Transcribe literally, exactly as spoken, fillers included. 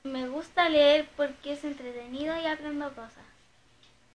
Me gusta leer porque es entretenido y aprendo cosas.